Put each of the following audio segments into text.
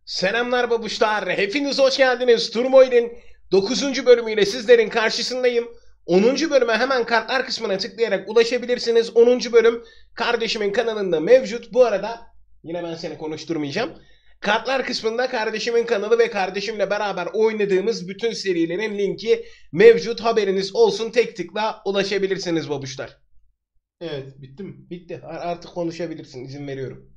Selamlar babuşlar, hepiniz hoş geldiniz. Turmoil'in 9. bölümüyle sizlerin karşısındayım. 10. bölüme hemen kartlar kısmına tıklayarak ulaşabilirsiniz. 10. bölüm kardeşimin kanalında mevcut. Bu arada yine ben seni konuşturmayacağım. Kartlar kısmında kardeşimin kanalı ve kardeşimle beraber oynadığımız bütün serilerin linki mevcut. Haberiniz olsun, tek tıkla ulaşabilirsiniz babuşlar. Evet, bitti mi? Bitti, artık konuşabilirsin, izin veriyorum.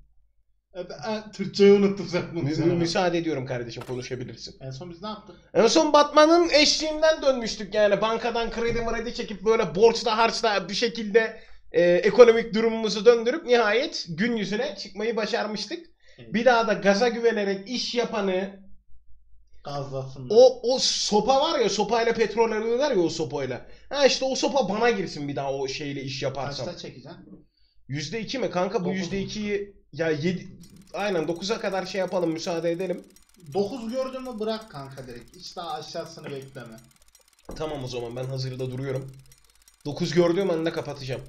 Türkçeyi unuttum sen bunu. Müsaade ediyorum kardeşim, konuşabilirsin. En son biz ne yaptık? En son Batman'ın eşliğinden dönmüştük yani. Bankadan kredi çekip böyle borçla harçla bir şekilde ekonomik durumumuzu döndürüp nihayet gün yüzüne çıkmayı başarmıştık. Evet. Bir daha da gaza güvenerek iş yapanı, Gazlasınlar. o sopa var ya, sopayla petrol alıyorlar ya, o sopayla. Ha işte o sopa bana girsin bir daha o şeyle iş yaparsam. Kaçta çekeceksin? %2 mi kanka, bu Dokuz mu? %2'yi ya 7, aynen 9'a kadar şey yapalım, müsaade edelim. 9 gördün mü bırak kanka direkt. Hiç daha aşağısını bekleme. Tamam, o zaman ben hazırda duruyorum. 9 gördüğüm anda kapatacağım.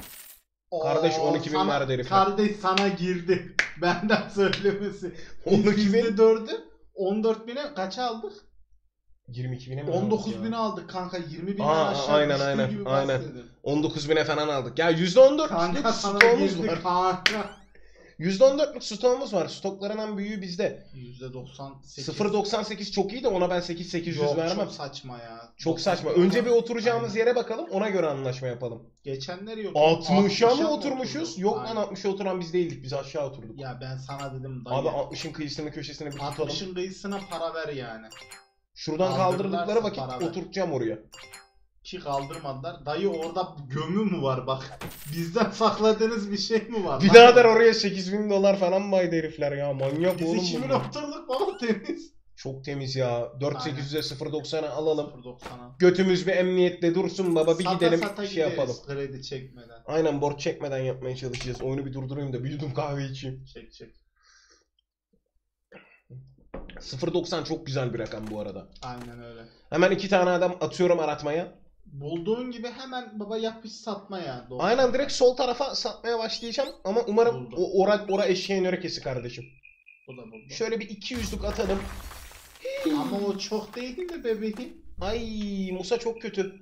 Kardeş 12.000 sana, verdi herifler. Kardeş sana girdi. Benden söylemesi. 12.000. %4'ü 14.000'e kaça aldık? 22.000'e mi 19.000'e aldık kanka. 20.000'den Aa, aşağı aynen, düştüğü aynen, gibi aynen. bahsedin. 19.000'e falan aldık. Ya %14'lük Kanka sana stoğumuz girdi var. kanka. %14'lük stoğumuz var. Stokların en büyüğü bizde. %98. 0.98 çok iyi de ona ben 8.800 Yok, vermem. çok saçma ya. Çok saçma. Önce bir oturacağımız yere bakalım, ona göre anlaşma yapalım. Geçenleri yok. 60'a mı oturmuşuz? oturduk? Yok lan, Aynen. 60'a oturan biz değildik. Biz aşağı oturduk. Ya ben sana dedim dayı. Abi 60'ın kıyısını köşesini bir tutalım. 60'ın kıyısına para ver yani. Şuradan Kaldırırlarsa kaldırdıkları vakit para ver. oturtacağım oraya. Ki kaldırmadılar. Dayı orada gömü mü var bak. Bizden sakladığınız bir şey mi var? Birader oraya $8.000 falan baydı herifler ya. Manyak Biz oğlum 2000 bunlar. oturduk baba temiz. Çok temiz ya. 4.800'e 0.90'a alalım. 0.90'a. Götümüz bir emniyette dursun baba. Bir gidelim Sata şey yapalım. gideriz kredi çekmeden. Aynen, borç çekmeden yapmaya çalışacağız. Oyunu bir durdurayım da bir yudum kahve içeyim. Çek. 0.90 çok güzel bir rakam bu arada. Aynen öyle. Hemen 2 tane adam atıyorum aratmaya. Bulduğun gibi hemen baba yapış satma ya. Doğru. Aynen, direkt sol tarafa satmaya başlayacağım. Ama umarım Buldum. ora eşeğin örekesi kardeşim. Bu da buldu. Şöyle bir 200'lük atalım. Ama o çok değil mi bebeğim? Ay Musa çok kötü.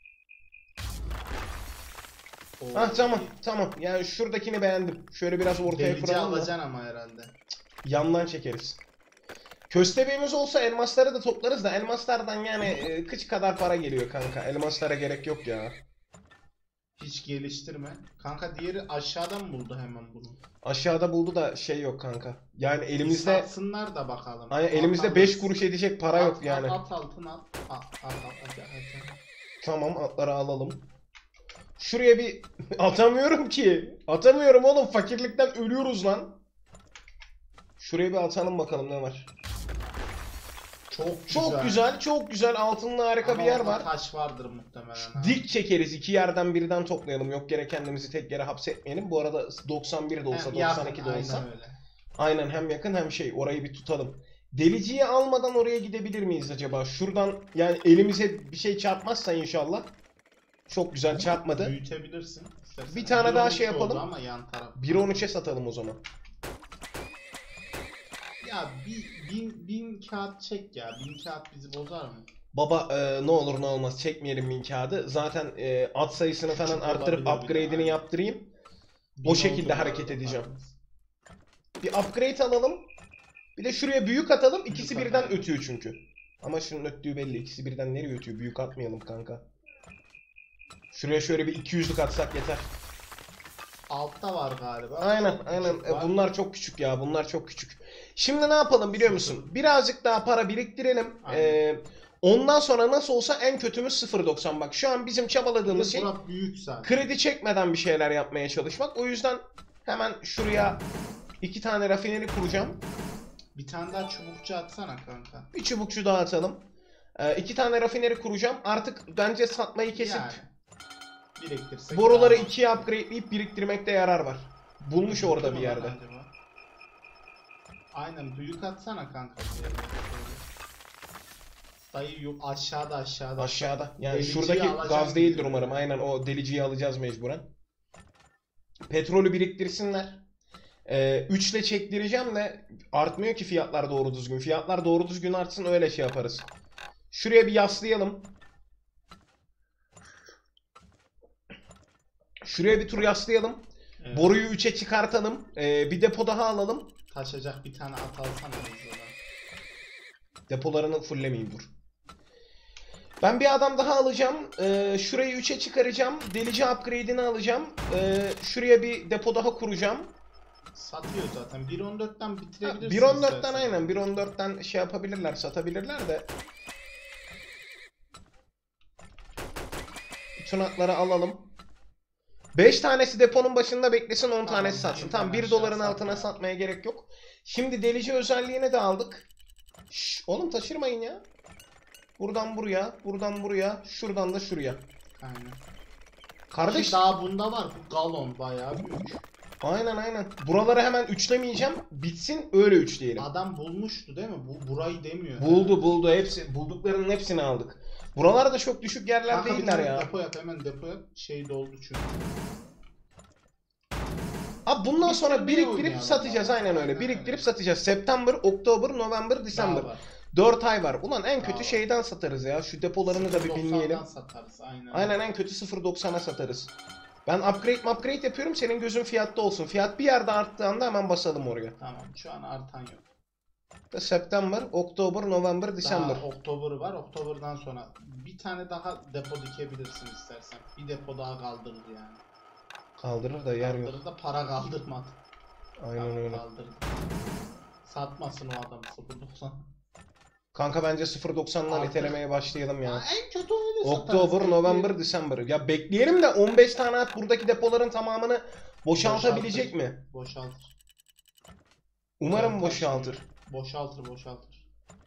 Oo. Ah tamam. Yani şuradakini beğendim. Şöyle biraz ortaya Delici kuralım da alacaksın ama herhalde. yandan çekeriz. Köstebeğimiz olsa elmasları da toplarız da elmaslardan yani kıç kadar para geliyor kanka. Elmaslara gerek yok ya. Hiç geliştirme. Kanka diğeri aşağıdan buldu hemen bunu. Aşağıda buldu da şey yok kanka. Yani Bir elimizde satsınlar da bakalım. hani elimizde 5 kuruş edecek para yok yani. At altın at. At. Tamam, atları alalım. Şuraya bir atamıyorum ki. Atamıyorum oğlum, fakirlikten ölüyoruz lan. Şuraya bir atalım bakalım ne var. Çok güzel altınlı harika Ama bir yer orada var. taş vardır muhtemelen. ha. Dik çekeriz, iki yerden birden toplayalım. Yok gerek kendimizi tek yere hapsetmeyelim. Bu arada 91 de olsa, Hem 92 yakın, de olsa. Aynen öyle. Aynen, hem yakın hem şey, orayı bir tutalım. Deliciyi almadan oraya gidebilir miyiz acaba? Şuradan yani elimize bir şey çarpmazsa inşallah. Çok güzel çarpmadı. Büyütebilirsin. istersen. Bir tane daha 1.12 şey yapalım. oldu ama yan taraf. 1.13'e satalım o zaman. Ya bin kağıt çek ya. 1000 kağıt bizi bozar mı? Baba ne olur ne olmaz çekmeyelim 1000 kağıdı. Zaten at sayısını falan Küçük arttırıp olabilir bir de, upgrade'ini aynen. yaptırayım. 1000 O şekilde oldu bu hareket arada, edeceğim. farkınız. Bir upgrade alalım. Bir de şuraya büyük atalım. İkisi Büyük birden atalım. ötüyor çünkü. Ama şunun öttüğü belli. İkisi birden nereye ötüyor? Büyük atmayalım kanka. Şuraya şöyle bir 200'lük atsak yeter. Altta var galiba. Aynen. Küçük var. Bunlar çok küçük ya. Bunlar çok küçük. Şimdi ne yapalım biliyor musun? Birazcık daha para biriktirelim. Aynen. Ondan sonra nasıl olsa en kötümüz 0.90. Bak şu an bizim çabaladığımız şey Burası büyük zaten. kredi çekmeden bir şeyler yapmaya çalışmak. O yüzden hemen şuraya 2 tane rafineri kuracağım. Bir tane daha çubukçu atsana kanka. Bir çubukçu daha atalım. 2 tane rafineri kuracağım. Artık bence satmayı kesip Yani. Biriktirsek boruları daha 2'ye upgradeleyip biriktirmekte yarar var. Bulmuş orada bir Kim yerde. olan acaba? Aynen büyük atsana kanka. Dayı yok aşağıda. Aşağıda. Yani Deliciyi şuradaki alacağım gaz değildir gibi. umarım. Aynen, o deliciyi alacağız mecburen. Petrolü biriktirsinler. 3 ile çektireceğim de artmıyor ki fiyatlar doğru düzgün. Fiyatlar doğru düzgün artsın, öyle şey yaparız. Şuraya bir yaslayalım. Şuraya bir tur yaslayalım. Evet. Boruyu 3'e çıkartalım. Bir depo daha alalım. Taşacak bir tane at alsana bize. Depolarını fulllemeyeyim, dur. Ben bir adam daha alacağım. Şurayı 3'e çıkaracağım. Delici upgrade'ini alacağım. Şuraya bir depo daha kuracağım. Satıyor zaten. 1.14'ten bitirebilirsin. 1.14'ten aynen. 1.14'ten şey yapabilirler, satabilirler de. Bütün atları alalım. 5 tanesi deponun başında beklesin, 10 tanesi satsın. Tamam, 1 doların altına satmaya gerek yok. Şimdi delici özelliğini de aldık. Şş, oğlum taşırmayın ya. Buradan buraya, buradan buraya, şuradan da şuraya. Aynen. Kardeş. Ki daha bunda var. Bu galon bayağı büyük. Aynen. Buraları hemen üçlemeyeceğim. Bitsin, öyle üçleyelim. Adam bulmuştu değil mi? Burayı demiyor. Buldu. Hepsi, bulduklarının hepsini aldık. Buralar da çok düşük yerler Kanka değiller ya. Depo yap, hemen depo yap. Şey doldu çünkü. Abi bundan sonra Bitirmeye biriktirip oynayalım satacağız, aynen öyle. Aynen Biriktirip öyle. satacağız. September, Oktober, November, December. Daha var. 4 ay var. Ulan en kötü Daha şeyden satarız ya. Şu depolarını da bir 0.90'dan binleyelim. satarız aynen. Aynen, en kötü 0.90'a satarız. Ben upgrade yapıyorum, senin gözün fiyatta olsun. Fiyat bir yerde arttığı anda hemen basalım oraya. Tamam, şu an artan yok. September, Oktober, November, December. Daha Oktober var. Oktober'dan sonra bir tane daha depo dikebilirsin istersen. Bir depo daha kaldırır yani. Kaldırır da yer yok. Kaldırır da para kaldırmadı. Aynen Tamam, öyle. kaldırdı. Satmasın o adam 0.90. Kanka bence 0.90'dan Artık- itelemeye başlayalım ya. En kötü öyle satarız. Oktober, November, December. Ya bekleyelim de 15 tane at buradaki depoların tamamını boşaltabilecek mi? Boşaltır. Umarım Zaten boşaltır. Boşaltır.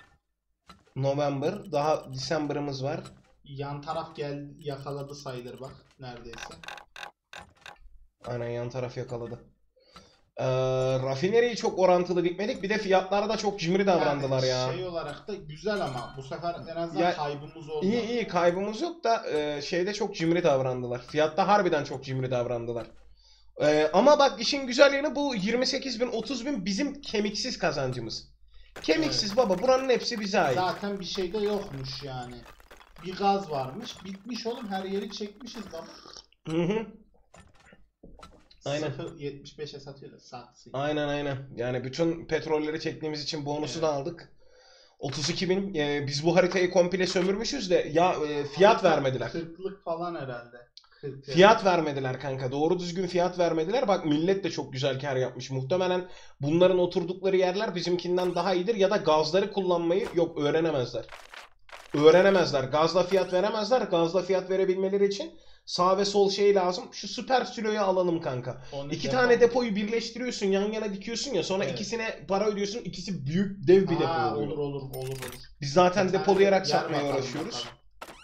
November, daha December'ımız var. Yan taraf yakaladı sayılır bak neredeyse. Aynen, yan taraf yakaladı. Rafineriyi çok orantılı dikmedik. Bir de fiyatlarda çok cimri davrandılar Yani ya. Şey olarak da güzel ama bu sefer en azından Ya, kaybımız oldu. İyi kaybımız yok da şeyde çok cimri davrandılar. Fiyatta harbiden çok cimri davrandılar. Ama bak, işin güzel yanı, bu 28.000 30.000 bizim kemiksiz kazancımız. Kemiksiz baba, buranın hepsi bize ait. Zaten bir şey de yokmuş yani. Bir gaz varmış. Bitmiş oğlum, her yeri çekmişiz bak. Hı. Aynen. 0.75'e satıyor da satsın. Aynen. Yani bütün petrolleri çektiğimiz için bonusu Evet. da aldık. 32.000. Biz bu haritayı komple sömürmüşüz de ya, fiyat vermediler. 40'lık falan herhalde. 40 Fiyat vermediler kanka. Doğru düzgün fiyat vermediler. Bak, millet de çok güzel kar yapmış. Muhtemelen bunların oturdukları yerler bizimkinden daha iyidir, ya da gazları kullanmayı öğrenemezler. Gazla fiyat veremezler. Gazla fiyat verebilmeleri için sağ ve sol şey lazım. Şu süper siloyu alalım kanka. İki tane depoyu birleştiriyorsun, yan yana dikiyorsun ya, sonra Evet. ikisine para ödüyorsun. İkisi büyük dev bir depo oluyor. Olur. Biz zaten Bir tane depolayarak yer satmaya bakalım uğraşıyoruz. bakalım.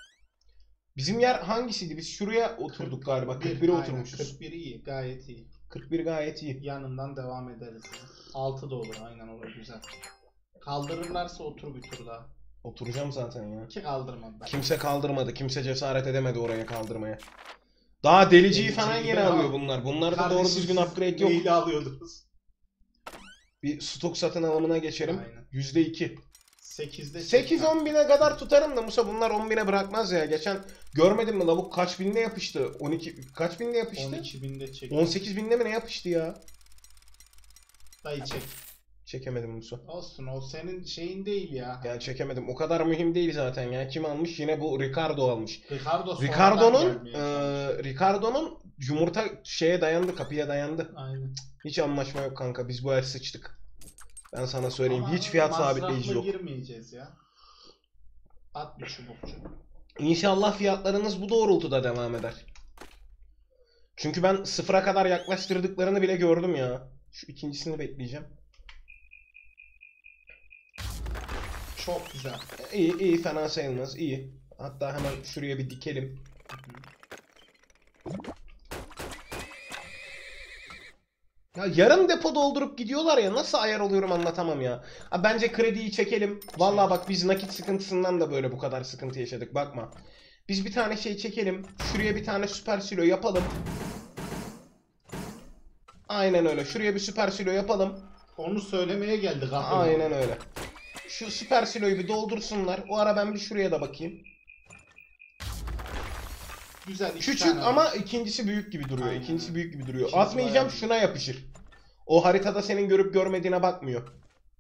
Bizim yer hangisiydi? Biz şuraya oturduk galiba. 41'e aynen, oturmuşuz. 41 iyi, gayet iyi. 41 gayet iyi. Yanından devam ederiz. 6 da olur, aynen olur, güzel. Kaldırırlarsa otur bir tur daha. Oturacağım zaten ya. Ki kaldırmadılar. Kimse kaldırmadı. Kimse cesaret edemedi oraya kaldırmaya. Daha deliciyi falan Deliciyi yeni de alıyor al. bunlar. Bunlarda Kardeşim, doğru düzgün siz upgrade yok. neyle alıyordunuz? Bir stok satın alımına geçelim. Aynen. %2. 8'de 8-10 bine kadar tutarım da Musa, bunlar 10 bine bırakmaz ya. Geçen görmedin mi lavuk kaç binde yapıştı? 12 kaç binde yapıştı? 12.000'de çek. 18 binde mi ne yapıştı ya? Dayı çek. Çekemedim Musa. Olsun, o senin şeyin değil ya. Yani çekemedim. O kadar mühim değil zaten ya. Kim almış? Yine bu Ricardo almış. Ricardo'nun Ricardo'nun yumurta şeye dayandı, kapıya dayandı. Aynen. Hiç anlaşma yok kanka. Biz bu el sıçtık. Ben sana söyleyeyim. Ama Hiç fiyat sabitleyici yok. girmeyeceğiz ya. At bir çubukçu. İnşallah fiyatlarınız bu doğrultuda devam eder. Çünkü ben sıfıra kadar yaklaştırdıklarını bile gördüm ya. Şu ikincisini bekleyeceğim. Çok güzel. İyi fena sayılmaz. İyi. Hatta hemen şuraya bir dikelim. Ya yarım depo doldurup gidiyorlar ya, nasıl ayar oluyorum anlatamam ya. Ha, bence krediyi çekelim. Vallahi bak, biz nakit sıkıntısından da böyle bu kadar sıkıntı yaşadık, bakma. Biz bir tane şey çekelim. Şuraya bir tane süper silo yapalım. Aynen öyle. Şuraya bir süper silo yapalım. Onu söylemeye geldik aklıma. Aynen öyle. Şu süper siloyu bir doldursunlar. O ara ben bir şuraya da bakayım. Güzel. iki Küçük tane ama var. ikincisi büyük gibi duruyor. Aynen. İkincisi büyük gibi duruyor. İkincisi Atmayacağım, bayağı şuna yapışır. O haritada senin görüp görmediğine bakmıyor.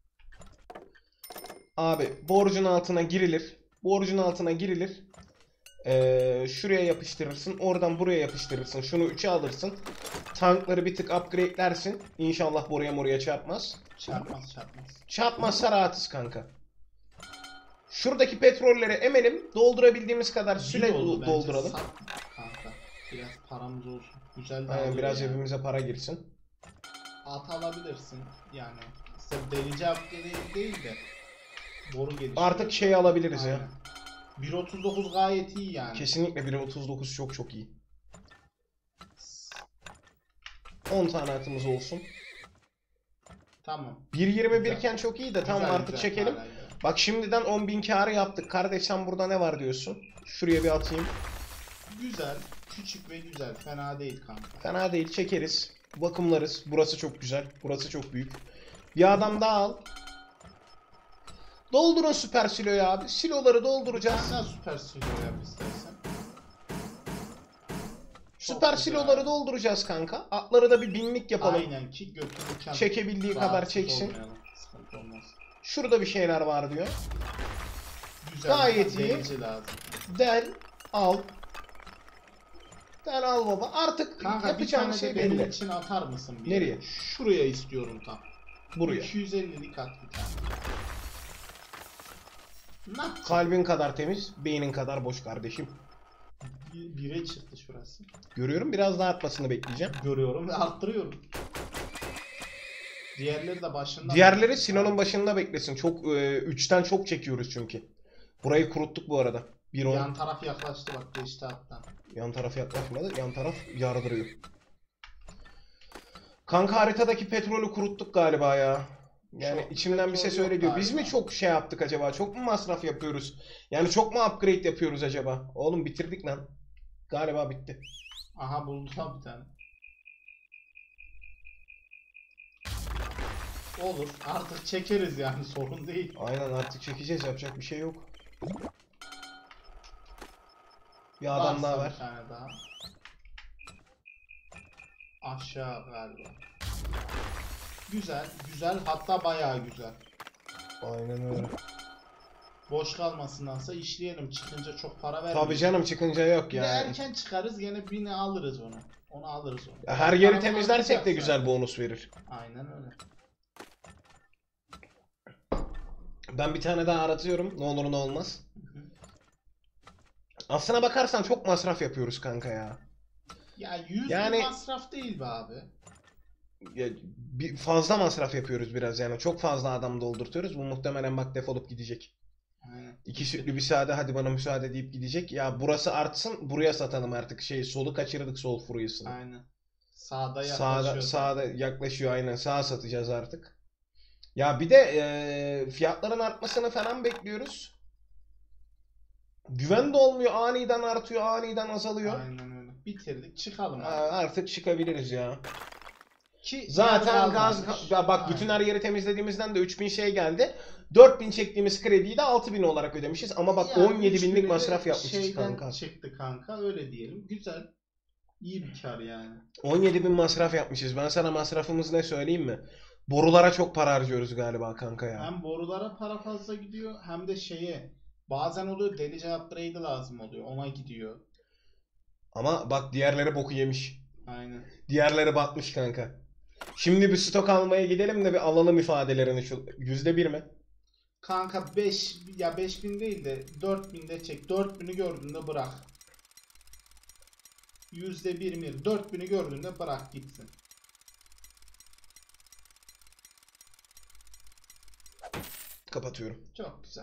Abi borcun altına girilir. Borcun altına girilir. Şuraya yapıştırırsın. Oradan buraya yapıştırırsın. Şunu 3'e alırsın. Tankları bir tık upgrade'lersin. İnşallah buraya çarpmaz. Çarpmaz. Çarpmazsa rahatız kanka. Şuradaki petrolleri emelim. Doldurabildiğimiz kadar süre İyi oldu bence. dolduralım. Sat kanka. Biraz paramız olsun. Güzel de Aynen, alıyor biraz yani. cebimize para girsin. At alabilirsin yani. İşte delici upgrade değil de boru gelişiyor. Artık şey alabiliriz ya. Aynen. 1.39 gayet iyi yani. Kesinlikle 1.39 çok iyi. 10 tane atımız olsun. Tamam. 1.21 Güzel. iken çok iyi de tamam Güzel, artık güzel. çekelim. Hala güzel. Bak şimdiden 10.000 kârı yaptık. Kardeş sen burada ne var diyorsun? Şuraya bir atayım. Güzel. Küçük ve güzel. Fena değil kanka. Fena değil, çekeriz. Bakımlarız. Burası çok güzel. Burası çok büyük. Bir adam daha al. Doldurun süper siloyu abi. Siloları dolduracağız. Sen süper silo yap istersen. Süper güzel. siloları dolduracağız kanka. Atları da bir binlik yapalım. Aynen ki götürürken Çekebildiği kadar rahatsız çeksin. olmayalım. Sıkıntı olmaz. Şurada bir şeyler var diyor. Güzel. Gayet ama iyi. delici lazım. Del, al. Del al baba. Artık Kanka bir yapacağım tane şey de benim belli. için atar mısın? Bir Nereye? yere? Şuraya istiyorum tam. Buraya. 250'lik at bir tane. Ne yapacağım? Kalbin kadar temiz, beynin kadar boş kardeşim. Bire çıktı şurası. Görüyorum, biraz daha artmasını bekleyeceğim. Görüyorum ve arttırıyorum. Diğerleri de başında. Diğerleri Sinan'ın başında beklesin. Çok 3'ten çok çekiyoruz çünkü. Burayı kuruttuk bu arada. 1.10. Yan taraf yaklaştı bak geçti hattan. Yan taraf yaklaşmadı. Yan taraf yardırıyor. Kanka haritadaki petrolü kuruttuk galiba ya. Yani Çok içimden bir ses petrol öyle yok diyor. Biz mi galiba. çok şey yaptık acaba? Çok mu masraf yapıyoruz? Yani çok mu upgrade yapıyoruz acaba? Oğlum bitirdik lan. Galiba bitti. Aha buldum bir tane. Olur artık çekeriz yani sorun değil. Aynen artık çekeceğiz. Yapacak bir şey yok. Bir adam Varsa daha bir ver. tane daha. Aşağı galiba. Güzel, güzel hatta bayağı güzel. Aynen öyle. Boş kalmasındansa işleyelim. Çıkınca çok para vermeyiz. Tabii canım çıkınca yok Bir de yani. erken çıkarız gene birini alırız onu. Onu alırız onu. Ya her yeri Paramı temizlersek de harcayacaksa. güzel bonus verir. Aynen öyle. Ben bir tane daha aratıyorum. Ne olur ne olmaz. Hı hı. Aslına bakarsan çok masraf yapıyoruz kanka ya. Ya 100 Yani- bin masraf değil be abi. Ya, fazla masraf yapıyoruz biraz yani. Çok fazla adam doldurtuyoruz. Bu muhtemelen bak defolup gidecek. Aynen. İki sütlü bir sade hadi bana müsaade deyip gidecek. Ya burası artsın buraya satalım artık. Solu kaçırdık sol furyasını. Aynen. Sağda yaklaşıyor. Sağda yaklaşıyor aynen. Sağa satacağız artık. Ya bir de fiyatların artmasını falan bekliyoruz. Güven de olmuyor. Aniden artıyor, aniden azalıyor. Aynen öyle. Bitirdik çıkalım abi. Artık çıkabiliriz ya. Ki Zaten yer gaz kalmamış. ya bak Aynen. bütün her yeri temizlediğimizden de 3000 şey geldi. 4000 çektiğimiz krediyi de 6000 olarak ödemişiz ama bak Yani 17 binlik 3000'i masraf yapmışız şeyden kanka. çıktı kanka öyle diyelim. Güzel. İyi bir kar yani. 17 bin masraf yapmışız. Ben sana masrafımız ne söyleyeyim mi? Borulara çok para harcıyoruz galiba kanka ya. Hem borulara para fazla gidiyor hem de şeye bazen oluyor delice upgrade lazım oluyor. Ona gidiyor. Ama bak diğerleri boku yemiş. Aynen. Diğerleri batmış kanka. Şimdi bir stok almaya gidelim de bir alalım ifadelerini şu %1 mi? Kanka 5000 değil de 4000 de çek. 4000'i gördüğünde bırak. %1 4000'i gördüğünde bırak gitsin. Kapatıyorum. Çok güzel.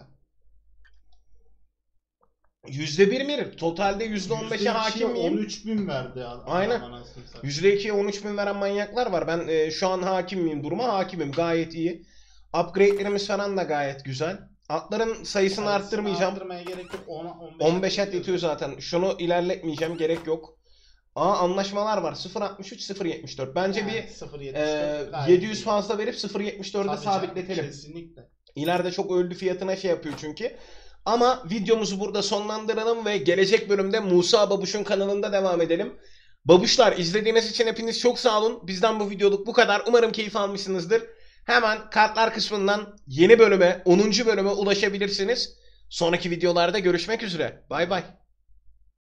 %1 mi? Totalde %15'e hakim miyim? 13.000 verdi adam. Aynen. Anasını satayım. %2'ye 13 bin veren manyaklar var. Ben şu an hakim miyim duruma? Hakimim. Gayet iyi. Upgrade'lerimiz falan da gayet güzel. Atların sayısını arttırmayacağım. Arttırmaya gerek yok. 15 15 at yetiyor zaten. Şunu ilerletmeyeceğim. Gerek yok. Anlaşmalar var. 0.63 0.74. Bence Yani bir 0.74 gayet 700 iyi. fazla verip 0.74'e Tabii canım, sabitletelim. kesinlikle. İleride çok öldü fiyatına şey yapıyor çünkü. Ama videomuzu burada sonlandıralım ve gelecek bölümde Musa Babuş'un kanalında devam edelim. Babuşlar, izlediğiniz için hepiniz çok sağ olun. Bizden bu videoluk bu kadar. Umarım keyif almışsınızdır. Hemen kartlar kısmından yeni bölüme, 10. bölüme ulaşabilirsiniz. Sonraki videolarda görüşmek üzere. Bay bay.